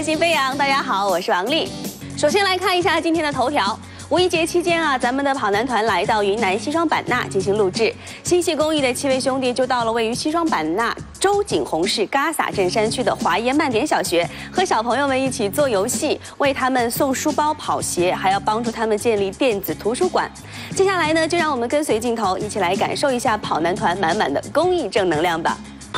心飞扬，大家好，我是王丽。首先来看一下今天的头条。五一节期间啊，咱们的跑男团来到云南西双版纳进行录制。心系公益的7位兄弟就到了位于西双版纳州景洪市嘎洒镇山区的华耶慢点小学，和小朋友们一起做游戏，为他们送书包、跑鞋，还要帮助他们建立电子图书馆。接下来呢，就让我们跟随镜头一起来感受一下跑男团满满的公益正能量吧。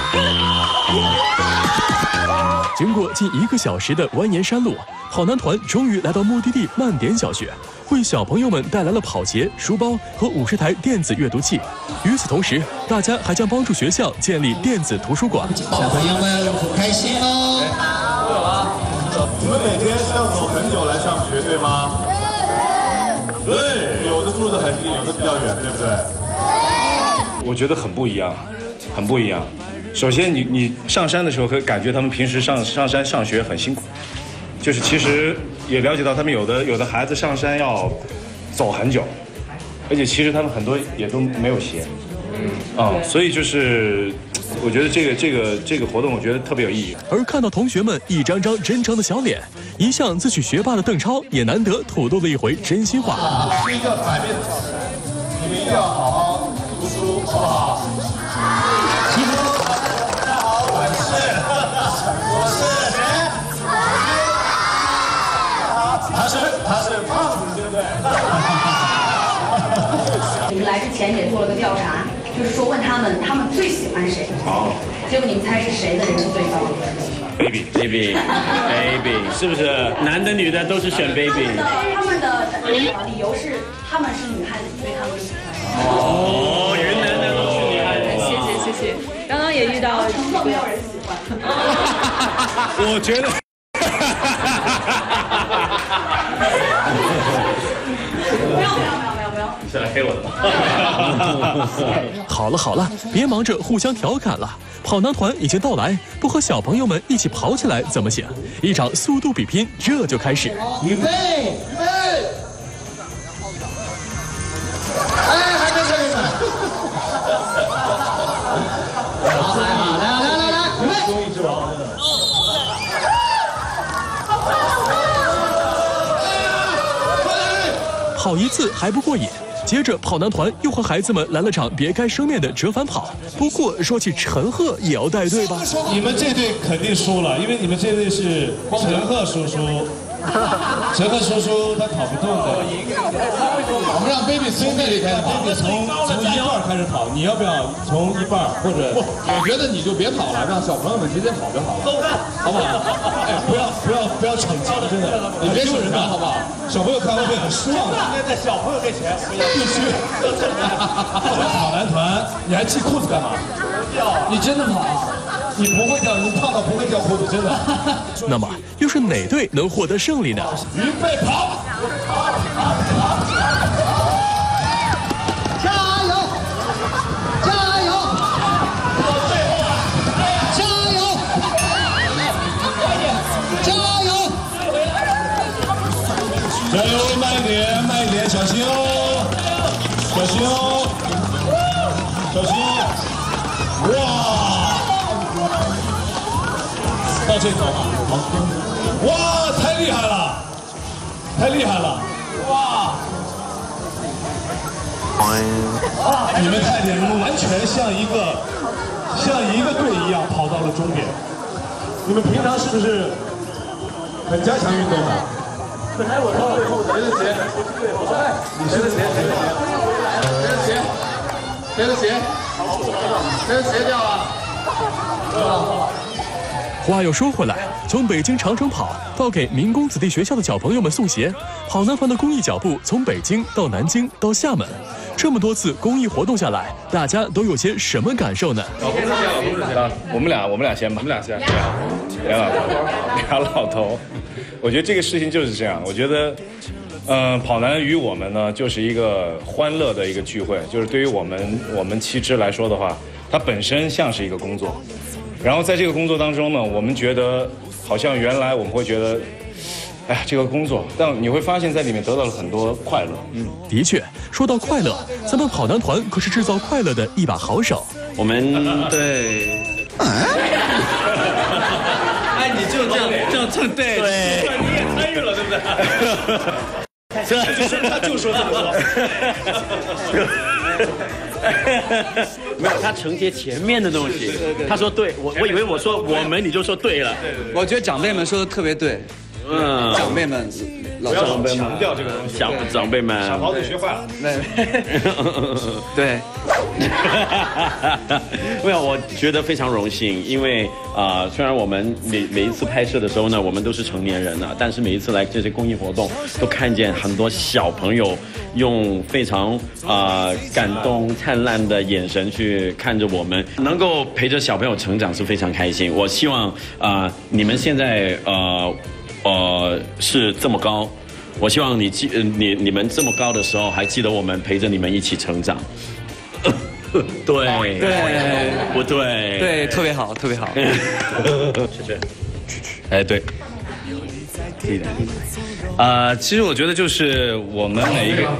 经过近1个小时的蜿蜒山路，跑男团终于来到目的地慢点小学，为小朋友们带来了跑鞋、书包和50台电子阅读器。与此同时，大家还将帮助学校建立电子图书馆。 小朋友们很开心哦！ 你们每天是要走很久来上学，对吗？对，有的住得很近，有的比较远，对不对？ 我觉得很不一样，很不一样。首先你上山的时候会感觉他们平时上山上学很辛苦，就是其实也了解到他们有的孩子上山要走很久，而且其实他们很多也都没有鞋，所以就是我觉得这个活动我觉得特别有意义。 而看到同学们一张张真诚的小脸，一向自诩学霸的邓超也难得吐露了一回真心话。 是一个改变的小时，你们一定要好好读书，好不好？大家好，我是谁？他是胖子，对不对？ 我们来之前也做了个调查，就是说问他们最喜欢谁。 好， 结果你们猜是谁的人数最高 ？baby， 是不是？男的女的都是选 baby。 他们的理由是他们是女汉子，所以他们就喜欢。 哦，云南的都是女汉子。 谢谢。刚刚也遇到承诺没有人喜欢。 我觉得。 不要！ 你是来黑我的吗？ 好了，别忙着互相调侃了。跑男团已经到来，不和小朋友们一起跑起来怎么行？一场速度比拼这就开始。 预备！哎，还在这里呢。好，来，预备！ 公益之王，真的。 跑一次还不过瘾，接着跑男团又和孩子们来了场别开生面的折返跑。不过说起陈赫也要带队吧？ 你们这队肯定输了，因为你们这队是陈赫叔叔。陈赫叔叔他跑不动的。我们让 baby 从这里开始跑， baby 从一半开始跑，你要不要从一半或者？ 我觉得你就别跑了，让小朋友们直接跑就好了，好不好？ 哎，不要逞强，真的， 你别羞人了，好不好？ 小朋友看会很失望的。 应该在小朋友面前必须。跑男团，你还系裤子干嘛？ 你真的跑？ 你不会掉，你胖到不会掉裤子，真的。 那么又是哪队能获得胜利呢？ 预备跑！ 加油！加油！加油！加油！ 加油！慢一点，小心哦，小心哦，小心哦！哇！到这头，哇，太厉害了，哇！你们太厉害，你们完全像一个队一样跑到了终点。你们平常是不是很加强运动的？本来我到最后谁的鞋？你是谁的鞋掉了？ 话又说回来，从北京长城跑到给民工子弟学校的小朋友们送鞋，跑男团的公益脚步从北京到南京到厦门，这么多次公益活动下来，大家都有些什么感受呢？ 我们俩先吧，俩老头。我觉得这个事情就是这样。我觉得，跑男与我们呢，就是一个欢乐的一个聚会。就是对于我们7支来说的话，它本身像是一个工作。然后在这个工作当中呢，我们觉得好像原来我们会觉得，哎呀，这个工作，但你会发现在里面得到了很多快乐。 的确，说到快乐，咱们跑男团可是制造快乐的一把好手。 我们对， 哎，你就就这样对，你也参与了，对不对？他就说这么说。 没有，他承接前面的东西。他说对，我以为我说我们，你就说对了。 我觉得长辈们说的特别对。长辈们， 老长辈们强调这个东西。 长辈们， 小毛子学坏了。 对。 没有，我觉得非常荣幸，因为虽然我们每一次拍摄的时候呢，我们都是成年人了，但是每一次来这些公益活动，都看见很多小朋友用非常感动、灿烂的眼神去看着我们，能够陪着小朋友成长是非常开心。我希望你们现在是这么高，我希望你们这么高的时候，还记得我们陪着你们一起成长。对，不对？ 对，特别好，特别好。 谢谢。哎，对。其实我觉得就是我们每一个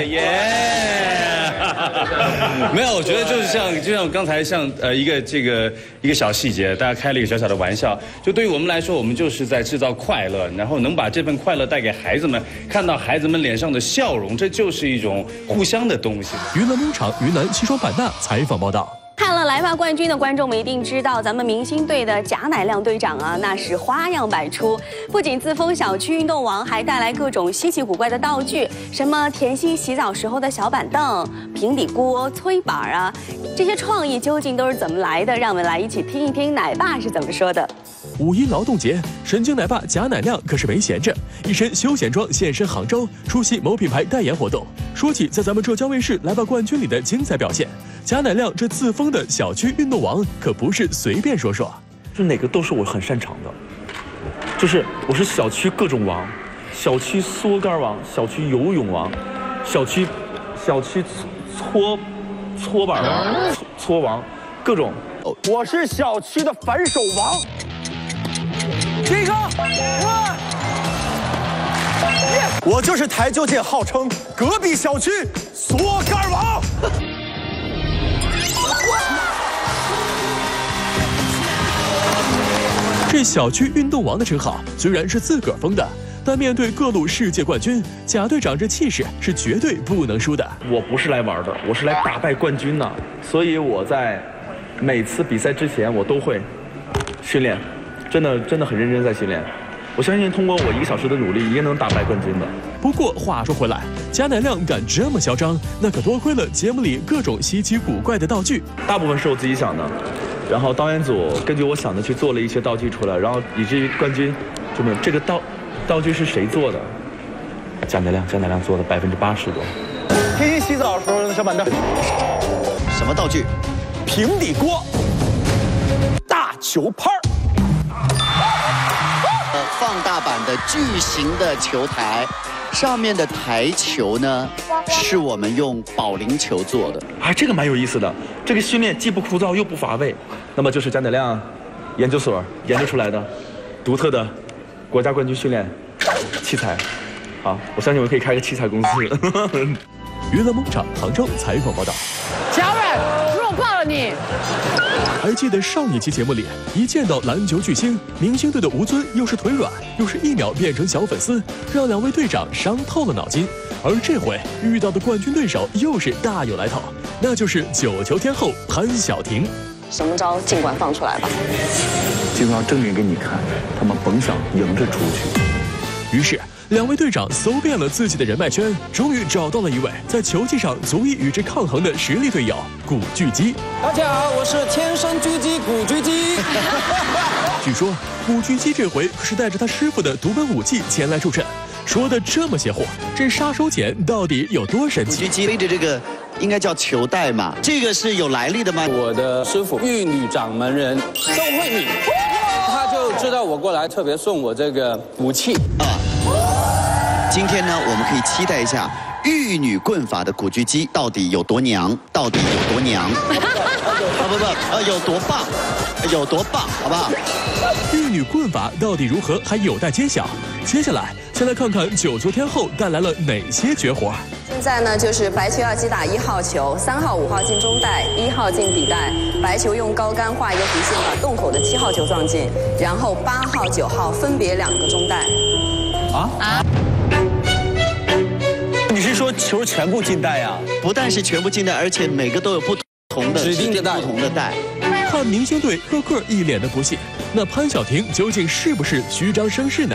没有，我觉得就是就像刚才一个小细节，大家开了一个小小的玩笑。就对于我们来说，我们就是在制造快乐，然后能把这份快乐带给孩子们，看到孩子们脸上的笑容，这就是一种互相的东西。 娱乐农场云南西双版纳采访报道。 看了来吧冠军的观众们一定知道，咱们明星队的贾乃亮队长啊，那是花样百出，不仅自封小区运动王，还带来各种稀奇古怪的道具，什么甜心洗澡时候的小板凳、平底锅、搓板啊，这些创意究竟都是怎么来的？让我们来一起听一听奶爸是怎么说的。 五一劳动节，神经奶爸贾乃亮可是没闲着，一身休闲装现身杭州，出席某品牌代言活动。说起在咱们浙江卫视来吧冠军里的精彩表现，贾乃亮这自封的小区运动王可不是随便说说， 就哪个都是我很擅长的，就是我是小区各种王，小区缩杆王，小区游泳王，小区搓板王，搓王，各种。 我是小区的反手王。第一个，我就是台球界号称隔壁小区缩杆王。 这小区运动王的称号虽然是自个儿封的，但面对各路世界冠军，贾队长这气势是绝对不能输的。 我不是来玩的，我是来打败冠军的，所以我在每次比赛之前我都会训练，真的很认真在训练。我相信通过我1个小时的努力，一定能打败冠军的。 不过话说回来，贾乃亮敢这么嚣张，那可多亏了节目里各种稀奇古怪的道具， 大部分是我自己想的，然后导演组根据我想的去做了一些道具出来，然后以至于冠军就没有。这个道具是谁做的？贾乃亮做的80%多。 天天洗澡的时候的小板凳。什么道具？平底锅。大球拍儿。 放大版的巨型的球台，上面的台球呢，是我们用保龄球做的。 啊，这个蛮有意思的，这个训练既不枯燥又不乏味。那么就是贾乃亮研究所研究出来的独特的国家冠军训练器材。好，我相信我可以开个器材公司。 娱乐农场杭州采访报道。 贾伟，弱爆了你！ 还记得上一期节目里，一见到篮球巨星明星队的吴尊，又是腿软，又是1秒变成小粉丝，让2位队长伤透了脑筋。而这回遇到的冠军对手又是大有来头，那就是9球天后潘晓婷。 什么招尽管放出来吧， 就要证明给你看，他们甭想赢着出去。 于是2位队长搜遍了自己的人脉圈，终于找到了一位在球技上足以与之抗衡的实力队友古巨基。 大家好，我是天生狙击古巨基。 据说古巨基这回可是带着他师傅的独门武器前来助阵，说的这么邪乎，这杀手锏到底有多神奇？ 古巨基背着这个应该叫球带嘛，这个是有来历的吗？ 我的师傅玉女掌门人周慧敏，他就知道我过来，特别送我这个武器啊。 今天呢，我们可以期待一下玉女棍法的古巨基到底有多娘，到底有多娘？有多棒，有多棒，好不好？ 玉女棍法到底如何，还有待揭晓。接下来，先来看看9球天后带来了哪些绝活。 现现在呢，就是白球要击打1号球，3号、5号进中袋，1号进底袋，白球用高杆画一个弧线，把洞口的7号球撞进，然后8号、9号分别2个中袋。 你是说球全部进袋呀？ 不但是全部进袋，而且每个都有不同的指定的袋。 不同的袋。 看明星队个个一脸的不信，那潘晓婷究竟是不是虚张声势呢？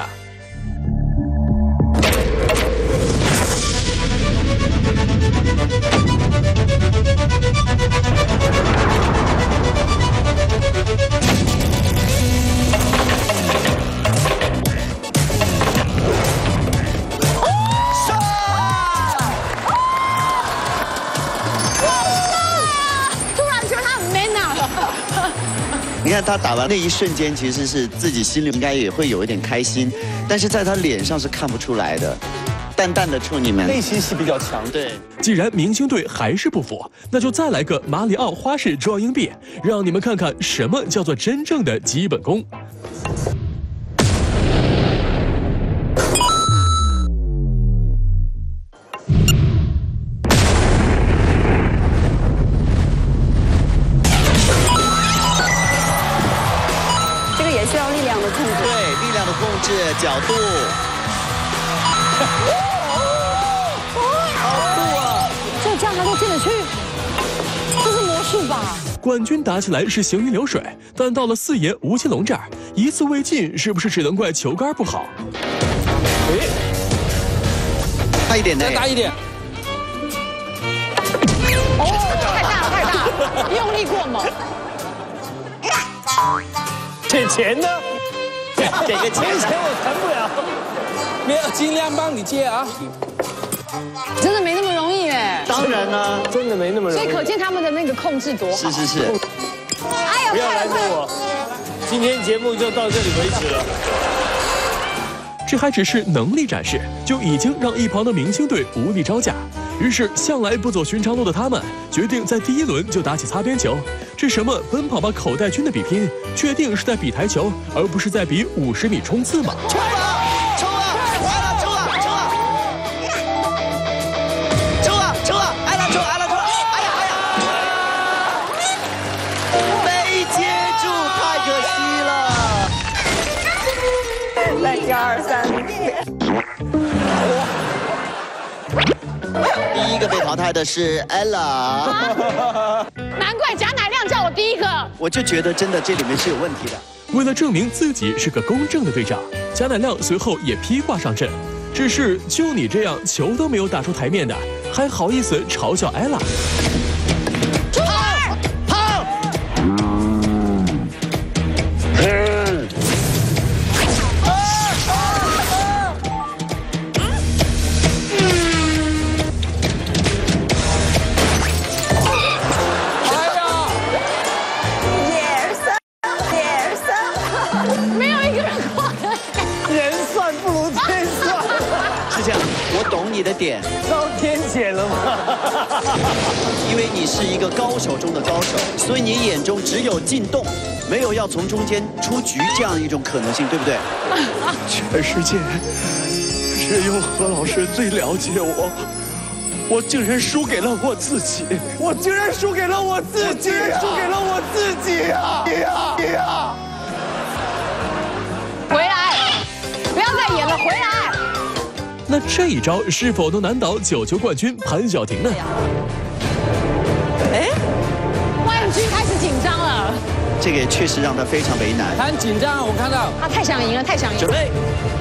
你看他打完那一瞬间，其实是自己心里应该也会有一点开心，但是在他脸上是看不出来的，淡淡的冲你们。 内心戏比较强。 对， 既然明星队还是不服，那就再来个马里奥花式撞硬币，让你们看看什么叫做真正的基本功。 需要力量的控制， 对，力量的控制，角度， 好酷啊！就这样还都进得去，这是魔术吧？ 冠军打起来是行云流水，但到了四爷吴奇隆这儿，一次未进，是不是只能怪球杆不好？ 大一点的， 再大一点。 哦，太大了，太大了，用力过猛。 给钱呢？给个钱我弹不了。 没有，尽量帮你接啊。 真的没那么容易耶。 当然啦， 真的没那么容易。 所以可见他们的那个控制多好。 是。 哎呀， 不要拦着我，今天节目就到这里为止了。 这还只是能力展示，就已经让一旁的明星队无力招架。于是向来不走寻常路的他们，决定在第一轮就打起擦边球。这什么奔跑吧口袋军的比拼，确定是在比台球，而不是在比50米冲刺吗？ 冲啊！冲啊！来了，冲啊！冲啊！冲啊！冲啊！挨了，冲！挨了，冲！哎呀！没接住，太可惜了。 再加2、3。 第一个被淘汰的是 Ella， 难怪贾乃亮叫我第一个。 我就觉得真的这里面是有问题的。 为了证明自己是个公正的队长，贾乃亮随后也披挂上阵。只是就你这样球都没有打出台面的，还好意思嘲笑 Ella？ 跑！ 没有一个人过的。 人算不如天算。 是这样，我懂你的点。 遭天谴了吗？ 因为你是一个高手中的高手，所以你眼中只有进洞，没有要从中间出局这样一种可能性，对不对？ 全世界只有何老师最了解我，我竟然输给了我自己， 我竟然输给了我自己，呀！ 回来，不要再演了，回来。 那这一招是否能难倒9球冠军潘晓婷呢？ 哎，冠军开始紧张了。 这个也确实让他非常为难。 他很紧张，我看到。 他太想赢了，太想赢了。 准备。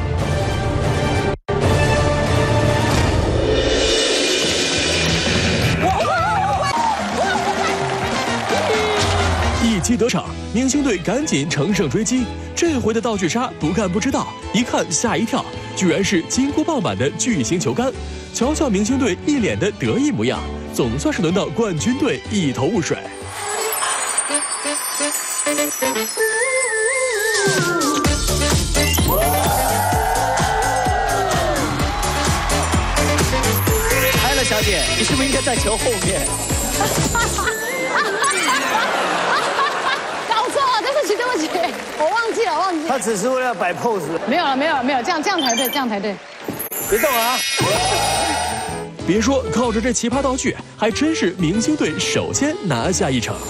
一击得逞，明星队赶紧乘胜追击。这回的道具杀不看不知道，一看吓一跳，居然是金箍棒版的巨型球杆。瞧瞧明星队一脸的得意模样，总算是轮到冠军队一头雾水。 艾乐小姐，你是不是应该在球后面？ 对不起，我忘记了。 他只是为了摆 pose。 没有了，这样才对，这样才对。 别动啊！ 别说靠着这奇葩道具，还真是明星队首先拿下一场。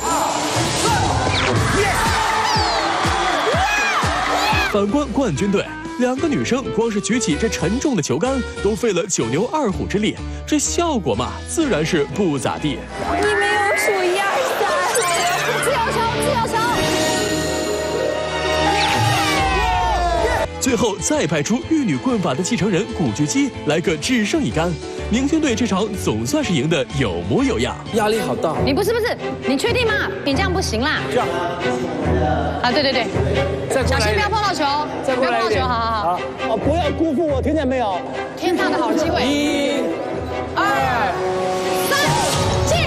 反观冠军队，2个女生光是举起这沉重的球杆，都费了9牛2虎之力，这效果嘛，自然是不咋地。 你没有数1、2、3，自由球。 最后再派出玉女棍法的继承人古巨基来个只剩一杆，明星队这场总算是赢得有模有样。 压力好大。 你不是，你确定吗？你这样不行啦。 这样。 啊，对，小心不要碰到球， 再过来一点。 好。 哦，不要辜负我，听见没有？ 天大的好机会。 1、2、 3，进！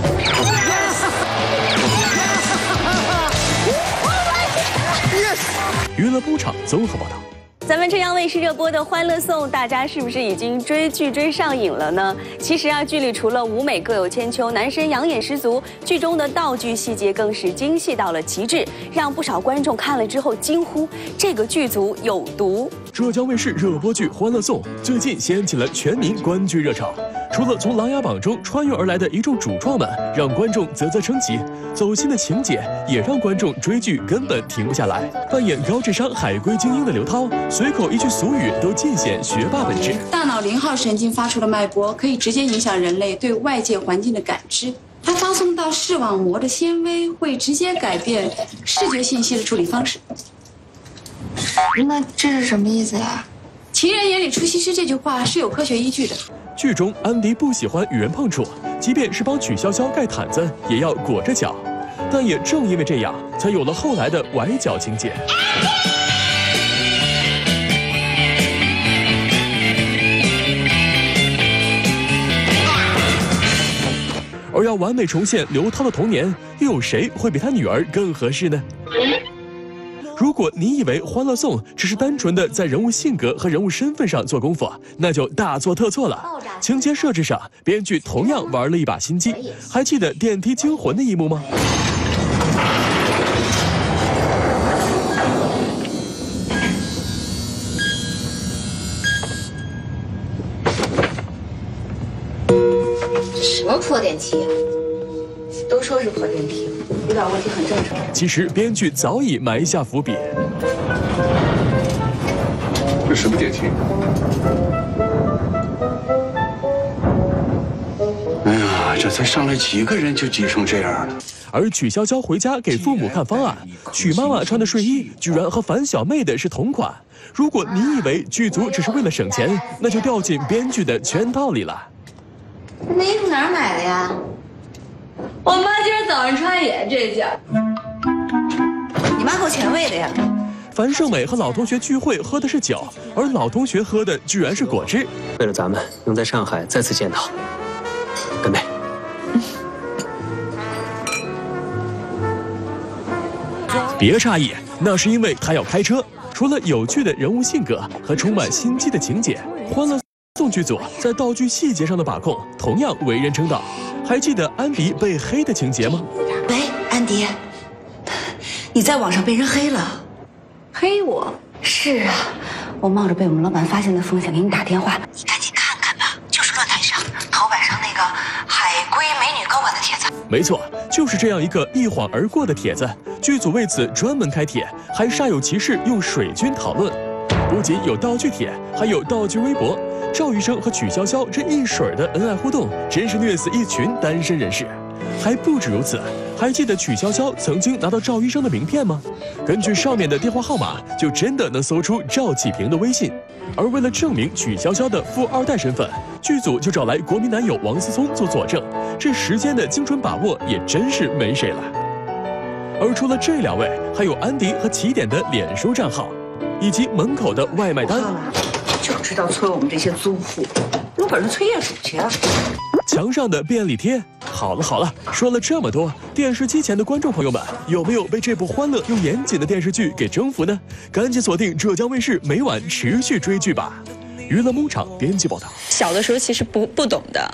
娱乐播场综合报道。 咱们浙江卫视热播的《欢乐颂》，大家是不是已经追剧追上瘾了呢？其实啊，剧里除了舞美各有千秋，男神养眼十足，剧中的道具细节更是精细到了极致，让不少观众看了之后惊呼：这个剧组有毒！ 浙江卫视热播剧《欢乐颂》最近掀起了全民观剧热潮。除了从琅琊榜中穿越而来的一众主创们让观众啧啧称奇，走心的情节也让观众追剧根本停不下来。扮演高智商海归精英的刘涛，随口一句俗语都尽显学霸本质。 大脑0号神经发出的脉搏可以直接影响人类对外界环境的感知，它发送到视网膜的纤维会直接改变视觉信息的处理方式。 那这是什么意思呀？ 情人眼里出西施这句话是有科学依据的。 剧中安迪不喜欢与人碰触，即便是帮曲筱绡盖毯子，也要裹着脚。但也正因为这样，才有了后来的崴脚情节。而要完美重现刘涛的童年，又有谁会比他女儿更合适呢？如果你以为《欢乐颂》只是单纯的在人物性格和人物身份上做功夫，那就大错特错了。情节设置上，编剧同样玩了一把心机。还记得电梯惊魂的一幕吗？ 什么破电梯啊？都说是破电梯，有点问题很正常。 其实编剧早已埋下伏笔。 这什么电梯？ 哎呀，这才上来几个人就挤成这样了。 而曲筱绡回家给父母看方案，曲妈妈穿的睡衣居然和樊小妹的是同款。如果你以为剧组只是为了省钱，那就掉进编剧的圈套里了。 那衣服哪儿买的呀？ 我妈今儿早上穿也这件。 你妈够前卫的呀。 樊胜美和老同学聚会喝的是酒，而老同学喝的居然是果汁。 为了咱们能在上海再次见到，干杯！ 别诧异，那是因为他要开车。除了有趣的人物性格和充满心机的情节，《欢乐颂》剧组在道具细节上的把控同样为人称道。还记得安迪被黑的情节吗？ 喂，安迪，你在网上被人黑了。 黑我？ 是啊，我冒着被我们老板发现的风险给你打电话，你赶紧看看吧，就是论坛上头版上那个海归美女高管的帖子。 没错，就是这样一个一晃而过的帖子。剧组为此专门开帖，还煞有其事用水军讨论。不仅有道具帖，还有道具微博。赵余生和曲筱绡这一水的恩爱互动，真是虐死一群单身人士。还不止如此，还记得曲筱绡曾经拿到赵余生的名片吗？根据上面的电话号码，就真的能搜出赵启平的微信。而为了证明曲筱绡的富二代身份，剧组就找来国民男友王思聪做佐证。这时间的精准把握也真是没谁了。而除了这2位，还有安迪和起点的脸书账号，以及门口的外卖单。 就知道催我们这些租户，有本事催业主去啊！ 墙上的便利贴。好了，说了这么多，电视机前的观众朋友们，有没有被这部欢乐又严谨的电视剧给征服呢？赶紧锁定浙江卫视，每晚持续追剧吧。娱乐牧场编辑报道。 小的时候其实不懂的，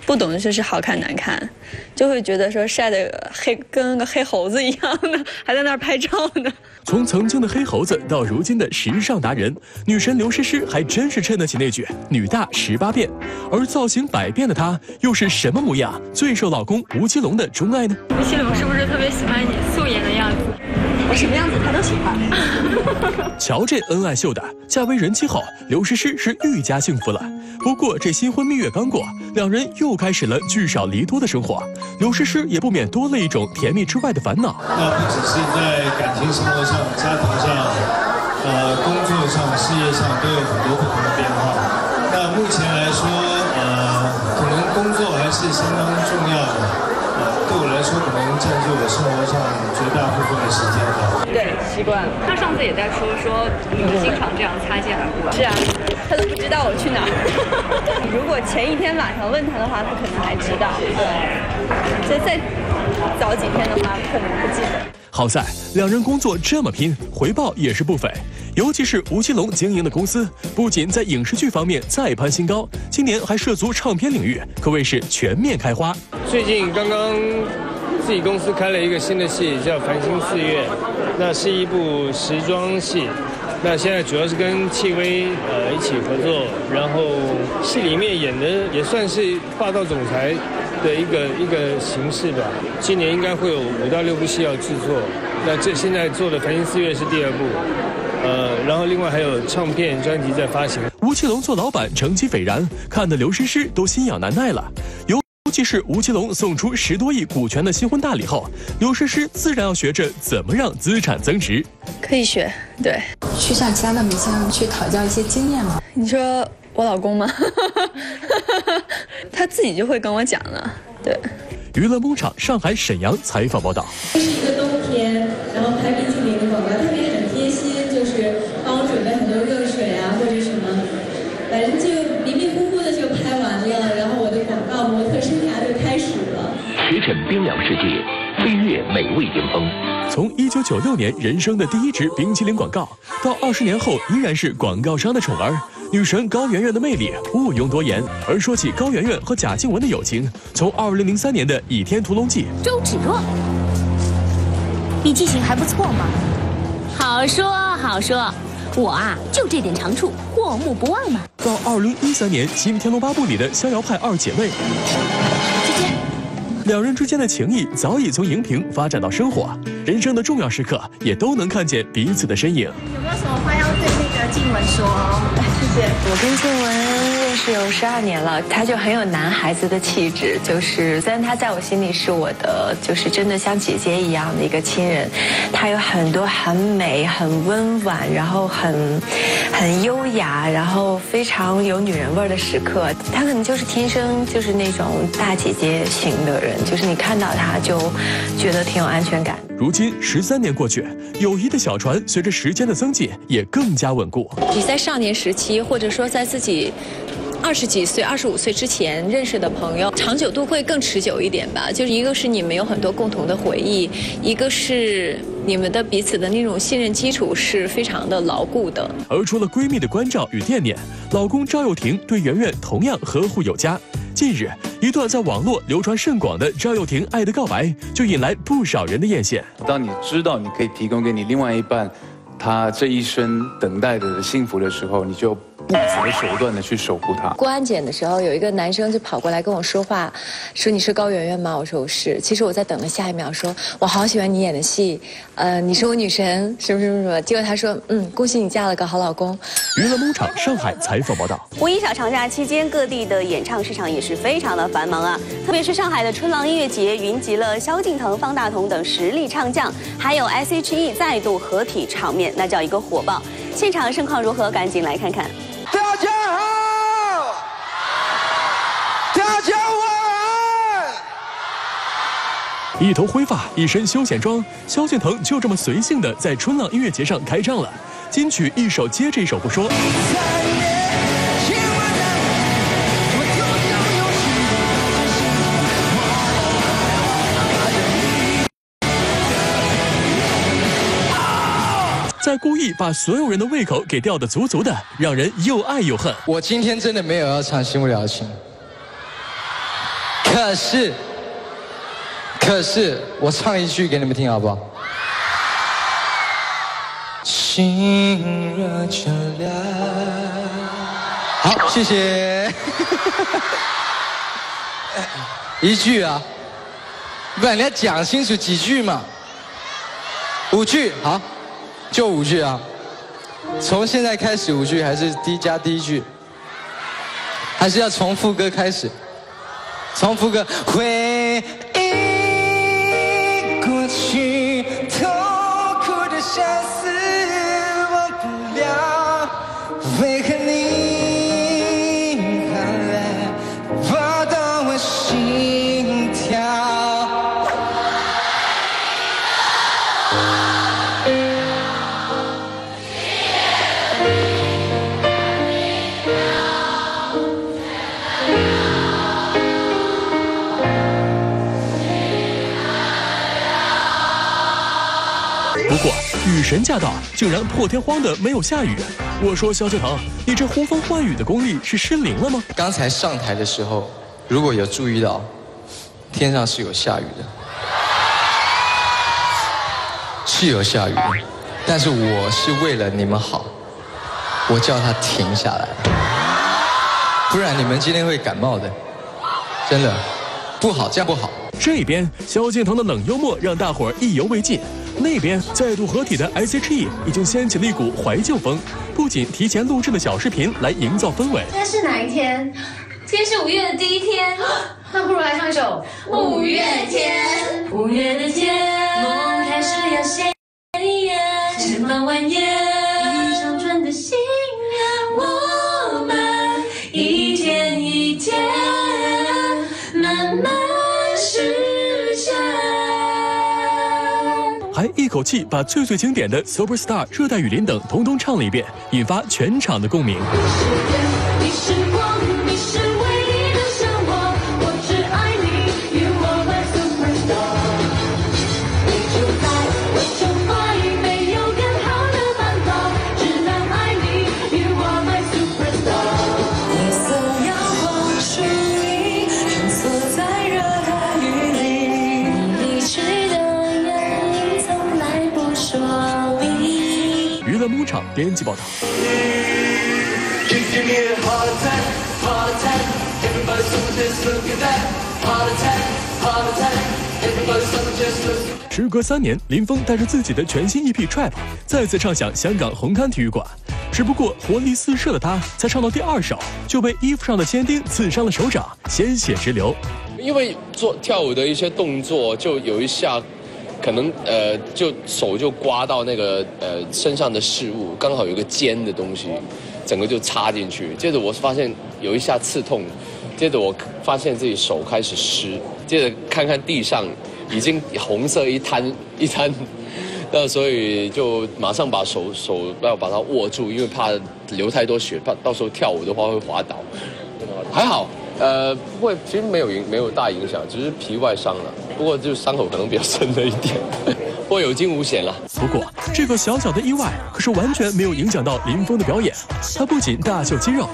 不懂就是好看难看，就会觉得说晒得黑跟个黑猴子一样的，还在那儿拍照呢。 从曾经的黑猴子到如今的时尚达人，女神刘诗诗还真是衬得起那句“女大18变”。而造型百变的她，又是什么模样最受老公吴奇隆的钟爱呢？ 吴奇隆是不是特别喜欢你素颜的样子？ 我什么样子他都喜欢。 瞧这恩爱秀的，嫁为人妻后，刘诗诗是愈加幸福了。不过这新婚蜜月刚过，两人又开始了聚少离多的生活，刘诗诗也不免多了一种甜蜜之外的烦恼。 那不只是在感情生活上、家庭上、工作上、事业上都有很多不同的变化。那目前来说，可能工作还是相当重要的。对我来说，可能占据我生活上绝大部分的时间吧。 对，习惯了。 他上次也在说你们经常这样擦肩而过。 是啊，他都不知道我去哪儿。如果前一天晚上问他的话，他可能还知道。再早几天的话，可能不记得。 好在两人工作这么拼，回报也是不菲。尤其是吴奇隆经营的公司，不仅在影视剧方面再攀新高，今年还涉足唱片领域，可谓是全面开花。 最近刚刚自己公司开了一个新的戏，叫《繁星四月》，那是一部时装戏。那现在主要是跟戚薇一起合作，然后戏里面演的也算是霸道总裁的一个形式吧。今年应该会有5到6部戏要制作，那这现在做的《繁星四月》是第2部。然后另外还有唱片专辑在发行。 吴奇隆做老板成绩斐然，看得刘诗诗都心痒难耐了。尤其是吴奇隆送出10多亿股权的新婚大礼后，刘诗诗自然要学着怎么让资产增值。 可以学，对。 去向其他的明星去讨教一些经验吗？ 你说我老公吗？他自己就会跟我讲了，对。 娱乐工厂上海沈阳采访报道。 这是一个冬天，然后拍冰淇淋的广告，特别很贴心，就是帮我准备很多热水啊或者什么，反正就迷迷糊糊的就拍完了，然后我的广告模特生涯就开始了。 驰骋冰凉世界，飞跃美味巅峰。 从1996年人生的第一支冰淇淋广告，到20年后依然是广告商的宠儿，女神高圆圆的魅力毋庸多言。而说起高圆圆和贾静雯的友情，从2003年的《倚天屠龙记》， 周芷若，你记性还不错嘛。好说好说，我啊就这点长处，过目不忘嘛。 到2013年《新天龙八部》里的逍遥派2姐妹，两人之间的情谊早已从荧屏发展到生活，人生的重要时刻也都能看见彼此的身影。 有没有什么话要对那个静雯说？ 谢谢。我跟静雯认识有12年了，她就很有男孩子的气质，就是虽然她在我心里是我的，就是真的像姐姐一样的一个亲人，她有很多很美、很温婉，然后很优雅，然后非常有女人味的时刻。她可能就是天生就是那种大姐姐型的人，就是你看到她就觉得挺有安全感。 如今13年过去，友谊的小船随着时间的增进也更加稳固。 你在少年时期，或者说在自己20几岁、25岁之前认识的朋友，长久度会更持久一点吧。就是一个是你们有很多共同的回忆，一个是你们的彼此的那种信任基础是非常的牢固的。 而除了闺蜜的关照与惦念，老公赵又廷对圆圆同样呵护有加。近日，一段在网络流传甚广的赵又廷爱的告白，就引来不少人的艳羡。 当你知道你可以提供给你另外一半，他这一生等待的幸福的时候，你就不择手段的去守护他。 过安检的时候，有一个男生就跑过来跟我说话，说你是高圆圆吗？我说我是。其实我在等的下一秒说，我好喜欢你演的戏，你是我女神，什么什么什么。结果他说，恭喜你嫁了个好老公。 娱乐工厂上海采访报道。 五一小长假期间，各地的演唱市场也是非常的繁忙啊。特别是上海的春浪音乐节，云集了萧敬腾、方大同等实力唱将，还有 S.H.E 再度合体场面，那叫一个火爆。现场盛况如何？赶紧来看看。 大家好，大家晚安。一头灰发，一身休闲装，萧敬腾就这么随性的在春浪音乐节上开唱了。金曲一首接着一首不说，再故意把所有人的胃口给吊得足足的，让人又爱又恨。 我今天真的没有要唱《新不了情》， 可是，我唱一句给你们听好不好？心热着凉。好，谢谢。一句啊，不然你要讲清楚几句嘛。5句，好，就5句啊。从现在开始5句，还是加第一句？还是要从副歌开始？从副歌，回忆过去，痛苦的相思忘不了，为何你还来拨动我心跳？ 不过雨神驾到，竟然破天荒的没有下雨。我说萧敬腾，你这呼风唤雨的功力是失灵了吗？ 刚才上台的时候，如果有注意到，天上是有下雨的，是有下雨的，但是我是为了你们好，我叫它停下来，不然你们今天会感冒的，真的不好，这样不好。 这边萧敬腾的冷幽默让大伙儿意犹未尽。那边再度合体的 S.H.E 已经掀起了一股怀旧风，不仅提前录制了小视频来营造氛围。 今天是哪一天？今天是5月的第1天，那不如来唱一首《5月天》。5月的天，梦开始要鲜艳，千万万言，一长串的心愿，我们一天一天慢慢实现。 还一口气把最经典的 Superstar、热带雨林等统统唱了一遍，引发全场的共鸣。 你是光，你是唯一的向往，我只爱你 ，You are my superstar。你就在我周围，没有更好的办法，只能爱你 ，You are my superstar。夜色阳光属于穿梭在热带雨林，你离去的原因从来不说明。 娱乐牧场编辑报道。时隔3年，林峰带着自己的全新 EP Trap 再次唱响香港红磡体育馆。只不过活力四射的他，才唱到第2首，就被衣服上的铅钉刺伤了手掌，鲜血直流。 因为跳舞的一些动作，就有一下，可能就手就刮到那个身上的饰物，刚好有个尖的东西，整个就插进去。接着我发现有一下刺痛，接着我发现自己手开始湿，接着看看地上已经红色一滩，那所以就马上把手要把它握住，因为怕流太多血，怕到时候跳舞的话会滑倒。还好，不会，其实没有大影响，只是皮外伤了。不过就是伤口可能比较深了一点，不过有惊无险了。 不过这个小小的意外，可是完全没有影响到林峰的表演。他不仅大秀肌肉，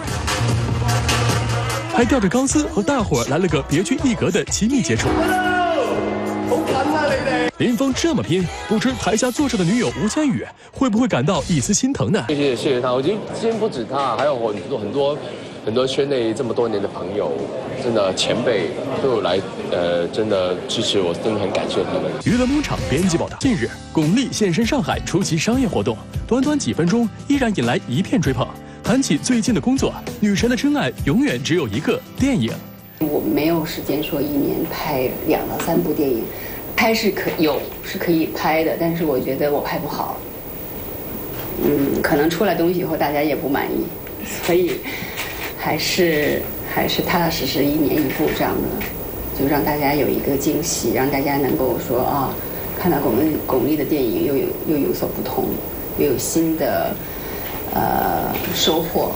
还吊着钢丝和大伙儿来了个别具一格的亲密接触。林峰这么拼，不知台下坐着的女友吴千语会不会感到一丝心疼呢？ 谢谢他，我今天不止他，还有很多圈内这么多年的朋友，真的前辈都有来，真的支持我，真的很感谢他们。 娱乐牧场编辑报道，近日巩俐现身上海出席商业活动，短短几分钟依然引来一片追捧。谈起最近的工作，女神的真爱永远只有一个电影。 我没有时间说1年拍2到3部电影，拍是可以拍的，但是我觉得我拍不好。可能出来东西以后大家也不满意，所以还是踏踏实实1年1部这样的，就让大家有一个惊喜，让大家能够说啊，看到巩俐的电影又有所不同，又有新的收获。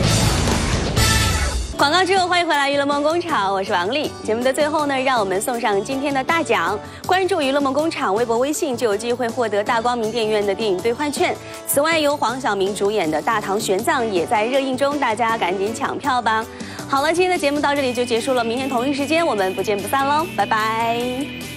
广告之后，欢迎回来娱乐梦工厂，我是王丽。节目的最后呢，让我们送上今天的大奖。关注娱乐梦工厂微博、微信，就有机会获得大光明电影院的电影兑换券。此外，由黄晓明主演的《大唐玄奘》也在热映中，大家赶紧抢票吧。 好了，今天的节目到这里就结束了，明天同一时间我们不见不散喽，拜拜。